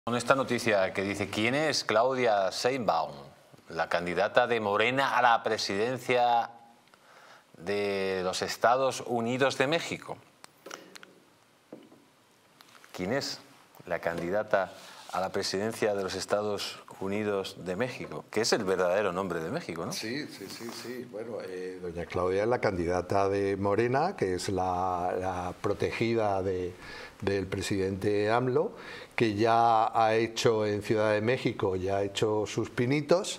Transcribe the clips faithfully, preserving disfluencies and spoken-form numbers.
Con esta noticia que dice, ¿quién es Claudia Sheinbaum, la candidata de Morena a la presidencia de los Estados Unidos de México? ¿Quién es la candidata a la presidencia de los Estados Unidos de México? Que es el verdadero nombre de México, ¿no? Sí, sí, sí, sí. Bueno, eh, doña Claudia es la candidata de Morena, que es la, la protegida de, del presidente AMLO, que ya ha hecho en Ciudad de México, ya ha hecho sus pinitos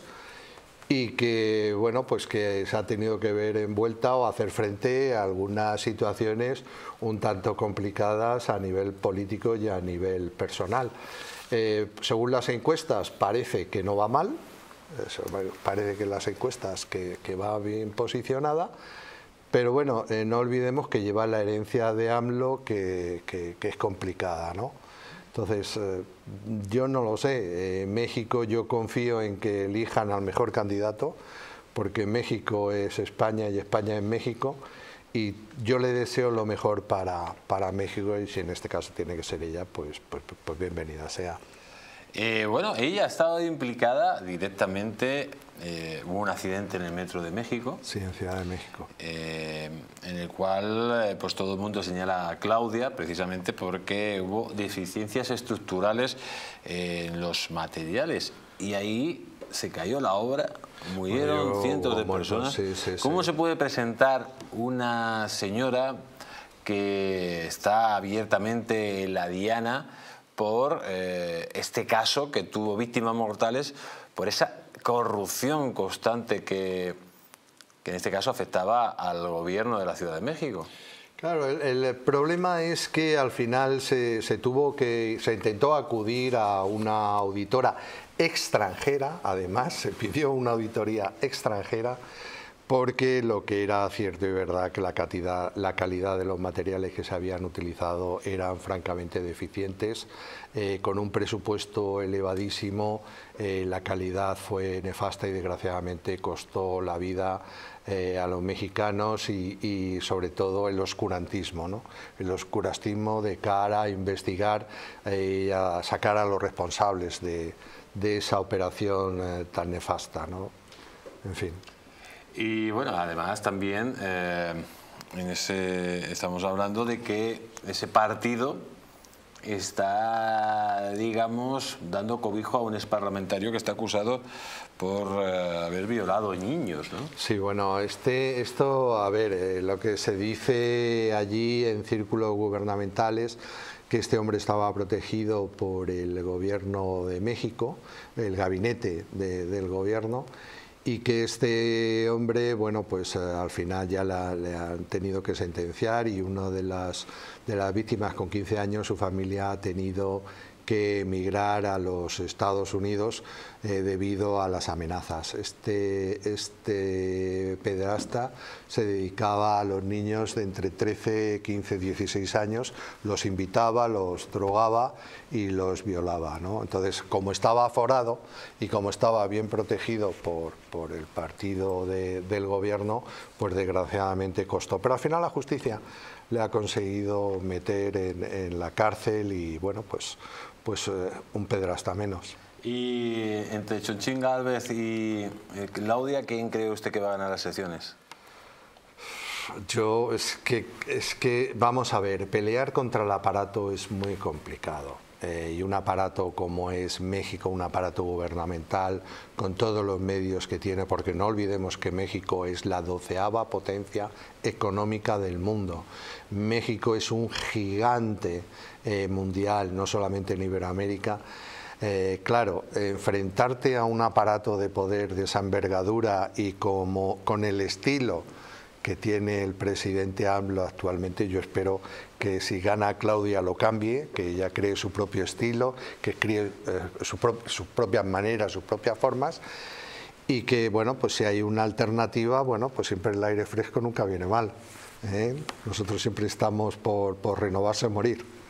y que, bueno, pues que se ha tenido que ver envuelta o hacer frente a algunas situaciones un tanto complicadas a nivel político y a nivel personal. Eh, según las encuestas parece que no va mal, eso, parece que las encuestas que, que va bien posicionada, pero bueno, eh, no olvidemos que lleva la herencia de AMLO que, que, que es complicada, ¿no? Entonces, eh, yo no lo sé. En México yo confío en que elijan al mejor candidato, porque México es España y España es México, y yo le deseo lo mejor para, para México, y si en este caso tiene que ser ella, pues, pues, pues bienvenida sea. Eh, bueno, ella ha estado implicada directamente, eh, hubo un accidente en el metro de México. Sí, en Ciudad de México. Eh, en el cual eh, pues todo el mundo señala a Claudia precisamente porque hubo deficiencias estructurales eh, en los materiales y ahí se cayó la obra, murieron Murió, cientos de muerto, personas. sí, sí, ¿Cómo sí. se puede presentar una señora que está abiertamente en la diana por eh, este caso que tuvo víctimas mortales por esa corrupción constante que, que en este caso afectaba al gobierno de la Ciudad de México? Claro, el, el problema es que al final se, se tuvo que, se intentó acudir a una auditora extranjera, además se pidió una auditoría extranjera, porque lo que era cierto y verdad que la calidad, la calidad de los materiales que se habían utilizado eran francamente deficientes, eh, con un presupuesto elevadísimo, eh, la calidad fue nefasta y desgraciadamente costó la vida eh, a los mexicanos y, y sobre todo el oscurantismo, ¿no? El oscurantismo de cara a investigar y eh, a sacar a los responsables de, de esa operación eh, tan nefasta, ¿no? En fin. Y bueno, además también eh, en ese, estamos hablando de que ese partido está, digamos, dando cobijo a un exparlamentario que está acusado por eh, haber violado niños, ¿no? Sí, bueno, este, esto, a ver, eh, lo que se dice allí en círculos gubernamentales, que este hombre estaba protegido por el gobierno de México, el gabinete de, del gobierno, y que este hombre, bueno, pues eh, al final ya la, le han tenido que sentenciar y una de las, de las víctimas con quince años, su familia ha tenido que emigrar a los Estados Unidos eh, debido a las amenazas. Este, este pederasta se dedicaba a los niños de entre trece, quince, dieciséis años, los invitaba, los drogaba y los violaba, ¿no? Entonces, como estaba aforado y como estaba bien protegido por, por el partido de, del gobierno, pues desgraciadamente costó. Pero al final la justicia le ha conseguido meter en, en la cárcel y, bueno, pues, pues eh, un pederasta menos. Y entre Xochitl Gálvez y eh, Claudia, ¿quién cree usted que va a ganar las elecciones? Yo, es que, es que, vamos a ver, pelear contra el aparato es muy complicado. Eh, y un aparato como es México, un aparato gubernamental, con todos los medios que tiene, porque no olvidemos que México es la doceava potencia económica del mundo. México es un gigante eh, mundial, no solamente en Iberoamérica. Eh, claro, enfrentarte a un aparato de poder de esa envergadura y como, con el estilo que tiene el presidente AMLO actualmente, yo espero que si gana Claudia lo cambie, que ella cree su propio estilo, que cree eh, su pro sus propias maneras, sus propias formas, y que, bueno, pues si hay una alternativa, bueno, pues siempre el aire fresco nunca viene mal, ¿eh? Nosotros siempre estamos por, por renovarse o morir.